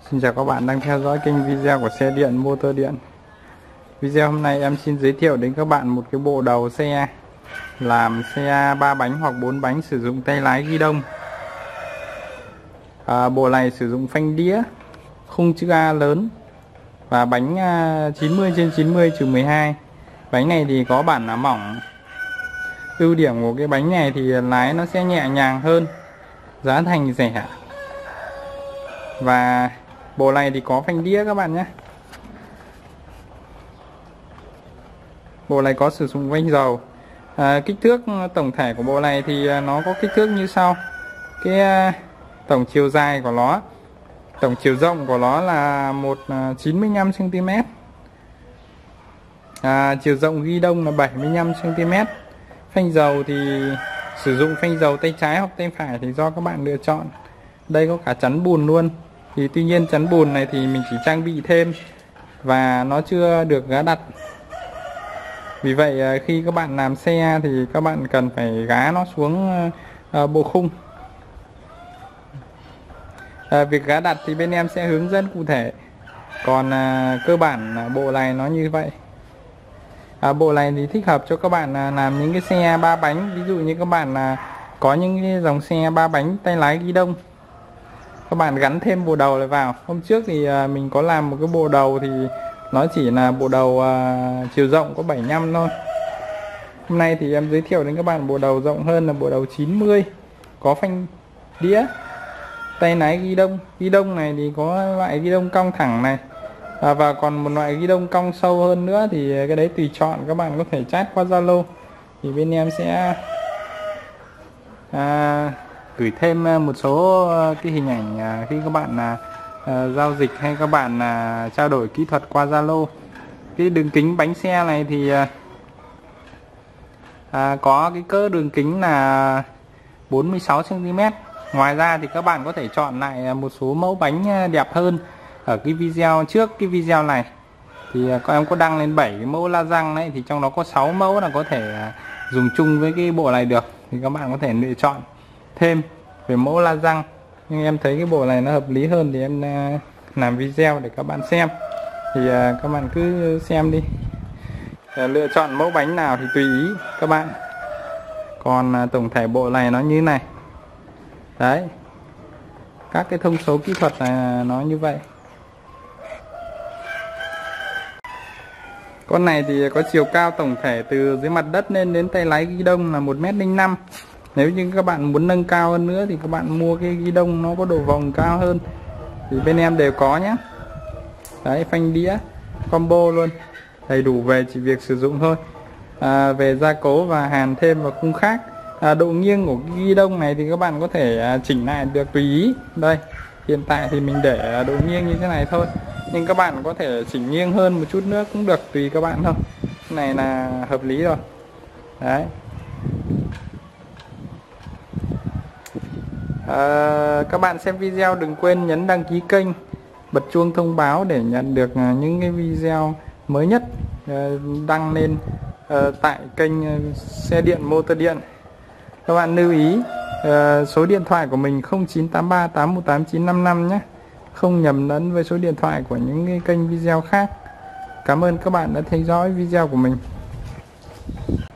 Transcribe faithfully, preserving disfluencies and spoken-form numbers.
Xin chào các bạn đang theo dõi kênh video của xe điện motor điện. Video hôm nay em xin giới thiệu đến các bạn một cái bộ đầu xe làm xe ba bánh hoặc bốn bánh sử dụng tay lái ghi đông. À, bộ này sử dụng phanh đĩa khung chữ A lớn và bánh chín mươi trên chín mươi trừ mười hai. Bánh này thì có bản là mỏng. Ưu điểm của cái bánh này thì lái nó sẽ nhẹ nhàng hơn, giá thành rẻ. Và bộ này thì có phanh đĩa các bạn nhé. Bộ này có sử dụng phanh dầu. à, Kích thước tổng thể của bộ này thì nó có kích thước như sau. Cái tổng chiều dài của nó, tổng chiều rộng của nó là một chín mươi lăm xăng ti mét. à, Chiều rộng ghi đông là bảy mươi lăm xăng ti mét. Phanh dầu thì sử dụng phanh dầu tay trái hoặc tay phải thì do các bạn lựa chọn. Đây có cả chắn bùn luôn. Thì tuy nhiên chắn bùn này thì mình chỉ trang bị thêm và nó chưa được gá đặt. Vì vậy khi các bạn làm xe thì các bạn cần phải gá nó xuống uh, bộ khung. À, việc gá đặt thì bên em sẽ hướng dẫn cụ thể. Còn uh, cơ bản uh, bộ này nó như vậy. À, bộ này thì thích hợp cho các bạn uh, làm những cái xe ba bánh. Ví dụ như các bạn uh, có những cái dòng xe ba bánh tay lái ghi đông, các bạn gắn thêm bộ đầu này vào. Hôm trước thì uh, mình có làm một cái bộ đầu thì nó chỉ là bộ đầu uh, chiều rộng có bảy mươi lăm thôi. Hôm nay thì em giới thiệu đến các bạn bộ đầu rộng hơn là bộ đầu chín mươi, có phanh đĩa, tay lái ghi đông. Ghi đông này thì có loại ghi đông cong thẳng này, à, và còn một loại ghi đông cong sâu hơn nữa thì cái đấy tùy chọn, các bạn có thể chat qua Zalo thì bên em sẽ à, gửi thêm một số cái hình ảnh khi các bạn à, à, giao dịch hay các bạn à, trao đổi kỹ thuật qua Zalo. Cái đường kính bánh xe này thì à, có cái cỡ đường kính là bốn mươi sáu xăng ti mét. Ngoài ra thì các bạn có thể chọn lại một số mẫu bánh đẹp hơn. Ở cái video trước cái video này thì các em có đăng lên bảy cái mẫu la răng đấy, thì trong đó có sáu mẫu là có thể dùng chung với cái bộ này được, thì các bạn có thể lựa chọn thêm về mẫu la răng. Nhưng em thấy cái bộ này nó hợp lý hơn thì em làm video để các bạn xem. Thì các bạn cứ xem đi, lựa chọn mẫu bánh nào thì tùy ý các bạn. Còn tổng thể bộ này nó như này đấy, các cái thông số kỹ thuật này nó như vậy. Con này thì có chiều cao tổng thể từ dưới mặt đất lên đến tay lái ghi đông là một mét linh năm. Nếu như các bạn muốn nâng cao hơn nữa thì các bạn mua cái ghi đông nó có độ vòng cao hơn thì bên em đều có nhé. Đấy, phanh đĩa combo luôn, đầy đủ về chỉ việc sử dụng thôi. à, Về gia cố và hàn thêm vào khung khác. à, Độ nghiêng của cái ghi đông này thì các bạn có thể chỉnh lại được tùy ý. Đây, hiện tại thì mình để độ nghiêng như thế này thôi, nhưng các bạn có thể chỉnh nghiêng hơn một chút nữa cũng được, tùy các bạn thôi. Cái này là hợp lý rồi. Đấy. À, các bạn xem video đừng quên nhấn đăng ký kênh, bật chuông thông báo để nhận được những cái video mới nhất đăng lên tại kênh xe điện motor điện. Các bạn lưu ý số điện thoại của mình không chín tám ba tám một tám chín năm năm nhé, không nhầm lẫn với số điện thoại của những cái kênh video khác. Cảm ơn các bạn đã theo dõi video của mình.